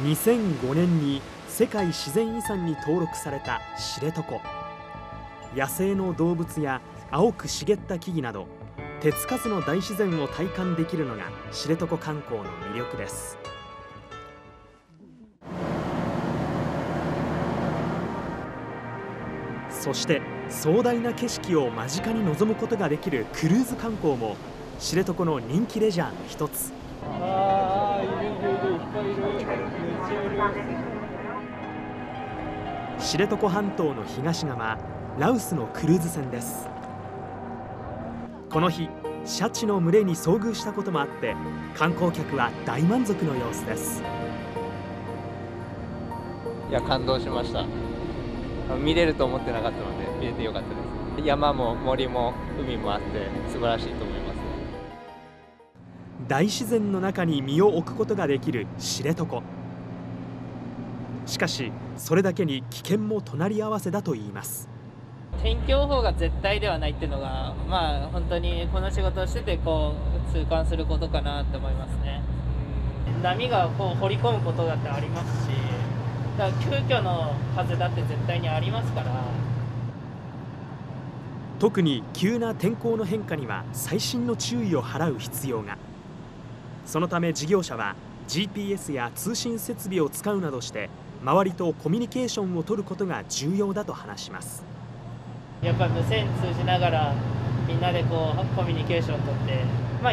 2005年に世界自然遺産に登録された知床。野生の動物や青く茂った木々など手つかずの大自然を体感できるのが知床観光の魅力です。そして壮大な景色を間近に望むことができるクルーズ観光も知床の人気レジャーの一つ。知床半島の東側、羅臼のクルーズ船です。この日、シャチの群れに遭遇したこともあって観光客は大満足の様子です。 いや、感動しました。見れると思ってなかったので見れてよかったです。山も森も海もあって素晴らしいと思います。 大自然の中に身を置くことができる知床。しかしそれだけに危険も隣り合わせだといいます。 天気予報が絶対ではないっていうのが、本当にこの仕事をしてて痛感することかなと思いますね。波が掘り込むことだってありますし、だから急遽の風だって絶対にありますから。 特に急な天候の変化には細心の注意を払う必要が。そのため事業者は GPS や通信設備を使うなどして周りとコミュニケーションを取ることが重要だと話します。 やっぱ無線通じながらみんなでコミュニケーションを取って、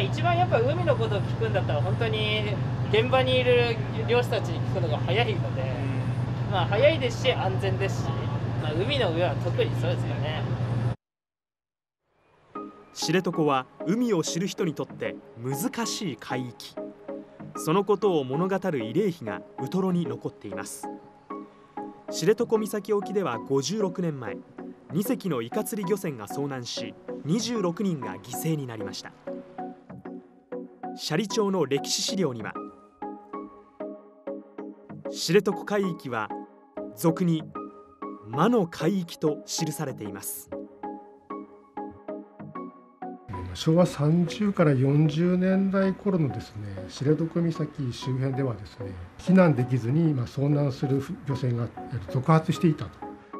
一番やっぱ海のことを聞くんだったら本当に現場にいる漁師たちに聞くのが早いので、早いですし安全ですし、海の上は特にそうですよね。 知床は海を知る人にとって難しい海域。そのことを物語る慰霊碑がウトロに残っています。知床岬沖では56年前、2隻のイカ釣り漁船が遭難し26人が犠牲になりました。斜里町の歴史資料には、知床海域は俗に魔の海域と記されています。 昭和30から40年代頃のですね、知床岬周辺ではですね、避難できずに遭難する漁船が続発していたと。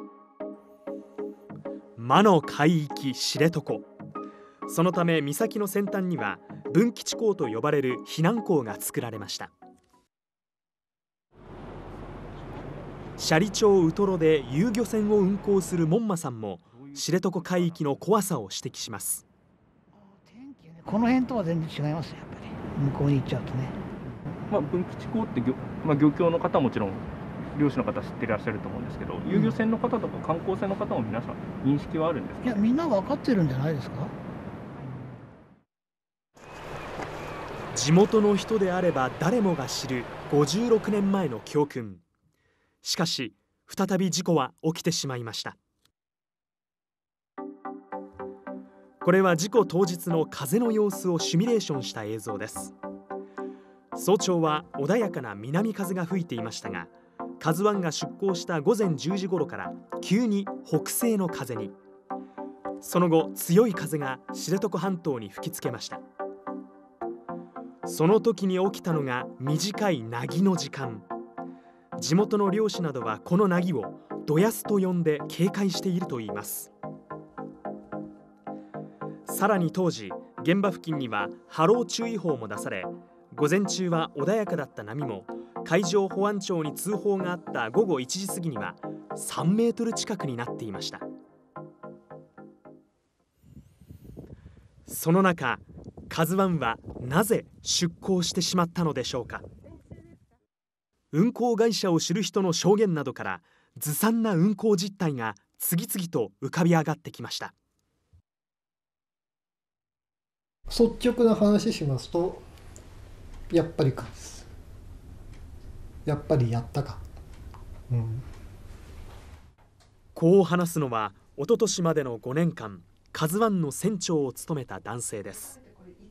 魔の海域知床。そのため岬の先端には分岐地港と呼ばれる避難港が作られました。斜里町ウトロで遊漁船を運航する門馬さんも知床海域の怖さを指摘します。 この辺とは全然違いますよ、やっぱり向こうに行っちゃうとね。 分岐地港って漁協の方はもちろん漁師の方知ってらっしゃると思うんですけど、遊漁船の方とか観光船の方も皆さん認識はあるんですか？ いや、みんな分かってるんじゃないですか。 地元の人であれば誰もが知る56年前の教訓。しかし再び事故は起きてしまいました。これは事故当日の風の様子をシミュレーションした映像です。早朝は穏やかな南風が吹いていましたが、KAZＵIが出港した午前10時頃から急に北西の風に。その後強い風が知床半島に吹きつけました。その時に起きたのが短い凪の時間。地元の漁師などはこの凪をドヤスと呼んで警戒しているといいます。さらに当時、現場付近には波浪注意報も出され、午前中は穏やかだった波も海上保安庁に通報があった午後1時過ぎには3メートル近くになっていました。その中、KAZUIはなぜ出港してしまったのでしょうか。運航会社を知る人の証言などからずさんな運航実態が次々と浮かび上がってきました。 率直な話しますと、やっぱりかです。やっぱりやったか。 こう話すのは一昨年までの5年間KAZUIの船長を務めた男性です。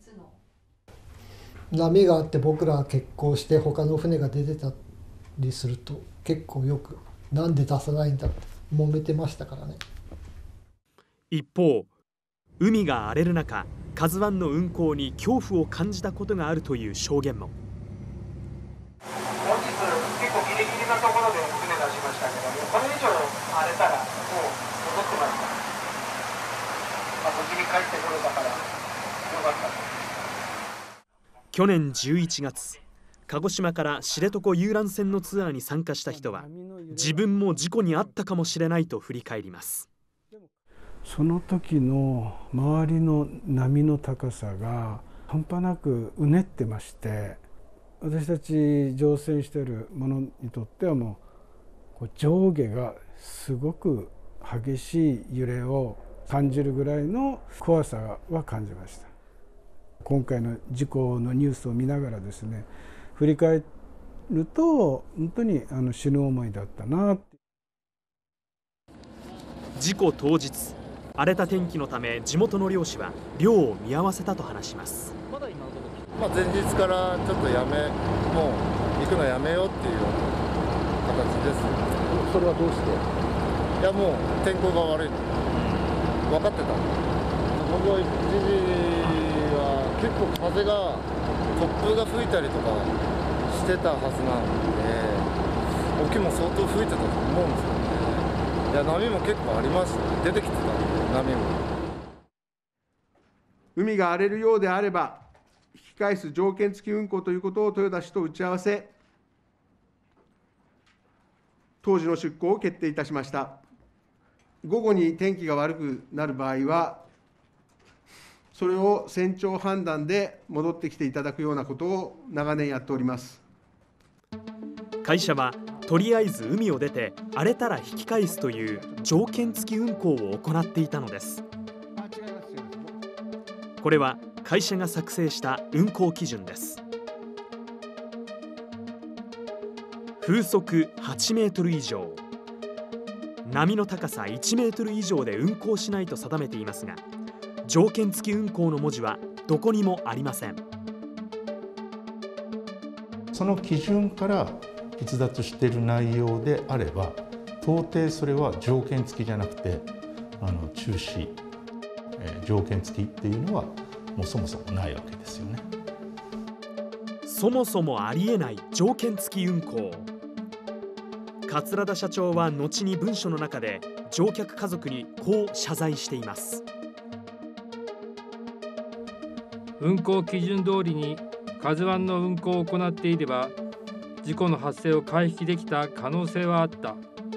波があって僕らが欠航して他の船が出てたりすると結構よくなんで出さないんだって揉めてましたからね。 一方、海が荒れる中、KAZUIの運航に恐怖を感じたことがあるという証言も。 本日結構去年11月、鹿児島から知床遊覧船のツアーに参加した人は、自分も事故に遭ったかもしれないと振り返ります。 その時の周りの波の高さが半端なくうねってまして、私たち乗船している者にとってはもう上下がすごく激しい揺れを感じるぐらいの怖さは感じました。今回の事故のニュースを見ながらですね、振り返ると本当に死ぬ思いだったな。 事故当日、荒れた天気のため地元の漁師は漁を見合わせたと話します。 前日からちょっともう行くのやめようっていうような形です。 それはどうして？ いや、もう天候が悪い、分かってた。僕は1時は結構風が、突風が吹いたりとかしてたはずなんで、沖も相当吹いてたと思うんですよね。いや、波も結構ありました、出てきてたんで、波も。 海が荒れるようであれば、引き返す条件付き運航ということを豊田氏と打ち合わせ、当時の出航を決定いたしました。午後に天気が悪くなる場合は、それを船長判断で戻ってきていただくようなことを長年やっております。 会社はとりあえず海を出て荒れたら引き返すという条件付き運航を行っていたのです。これは会社が作成した運航基準です。風速8メートル以上、波の高さ1メートル以上で運航しないと定めていますが、条件付き運航の文字はどこにもありません。 その基準から逸脱している内容であれば、到底それは条件付きじゃなくて中止、条件付きっていうのはもうそもそもないわけですよね。 そもそもありえない条件付き運航。桂田社長は後に文書の中で乗客家族にこう謝罪しています。 運航基準通りにKAZUINの運航を行っていれば、事故の発生を回避できた可能性はあった。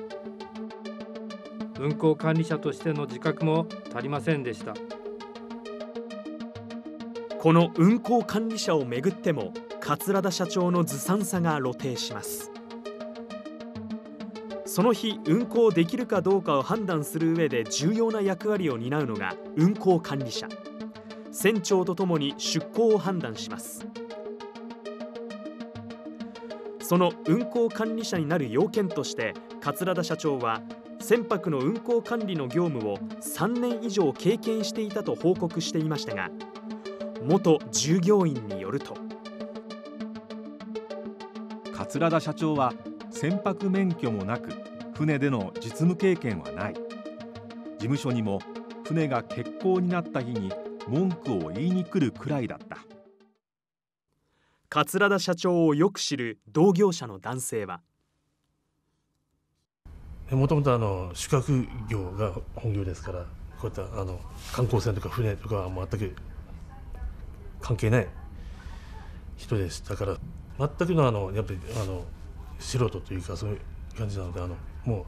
運航管理者としての自覚も足りませんでした。 この運航管理者をめぐっても桂田社長のずさんさが露呈します。その日運航できるかどうかを判断する上で重要な役割を担うのが運航管理者。船長とともに出航を判断します。その運航管理者になる要件として桂田社長は船舶の運航管理の業務を3年以上経験していたと報告していましたが、元従業員によると、 桂田社長は船舶免許もなく船での実務経験はない。事務所にも船が欠航になった日に文句を言いに来るくらいだった。 桂田社長をよく知る同業者の男性は、 もともと宿泊業が本業ですから、こういった観光船とか船とかは全く関係ない人でしたから、全くのやっぱり素人というかそういう感じなので、も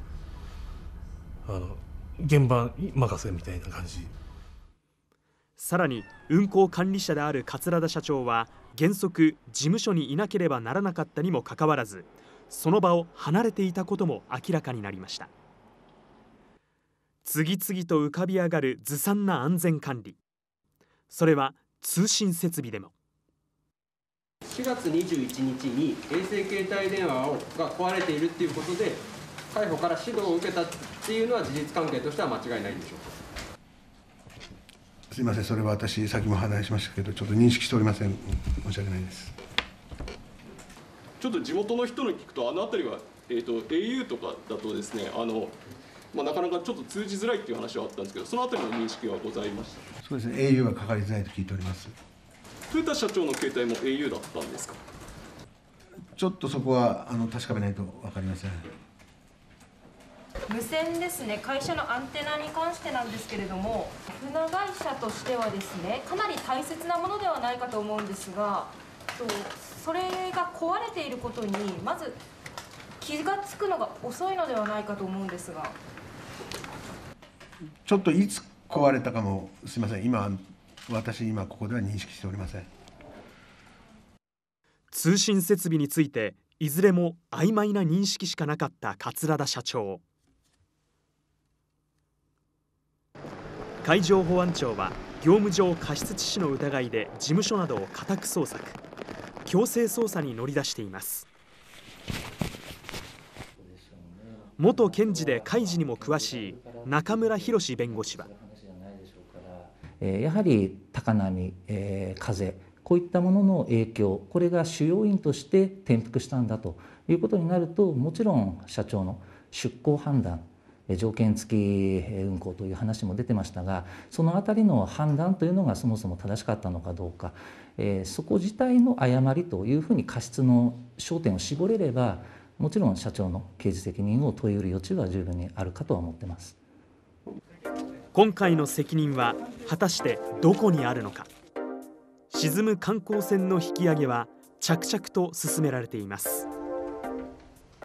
う現場に任せみたいな感じ。 さらに運航管理者である桂田社長は原則事務所にいなければならなかったにもかかわらず、その場を離れていたことも明らかになりました。次々と浮かび上がるずさんな安全管理。それは通信設備でも。 4月21日に衛星携帯電話が壊れているということで海保から指導を受けたっていうのは事実関係としては間違いないんでしょうか。 すみません、それは私さっきも話しましたけど、ちょっと認識しておりません。申し訳ないです。 ちょっと地元の人に聞くと、あの辺りは、au とかだとですね、なかなかちょっと通じづらいっていう話はあったんですけど、その辺りの認識はございました。 そうですね、au はかかりづらいと聞いております。 豊田社長の携帯も au だったんですか。 ちょっとそこは確かめないと分かりません。 無線ですね、会社のアンテナに関してなんですけれども、船会社としてはですね、かなり大切なものではないかと思うんですが、それが壊れていることにまず気がつくのが遅いのではないかと思うんですが。 ちょっといつ壊れたかもすみません、私ここでは認識しておりません。 通信設備についていずれも曖昧な認識しかなかった桂田社長。海上保安庁は業務上過失致死の疑いで事務所などを家宅捜索、強制捜査に乗り出しています。元検事で海事にも詳しい中村博弁護士は、 やはり高波、風、こういったものの影響、これが主要因として転覆したんだということになると、もちろん社長の出航判断、条件付き運航という話も出てましたが、そのあたりの判断というのがそもそも正しかったのかどうか、そこ自体の誤りというふうに過失の焦点を絞れれば、もちろん社長の刑事責任を問い得る余地は十分にあるかとは思っています。 今回の責任は果たしてどこにあるのか。沈む観光船の引き上げは着々と進められています。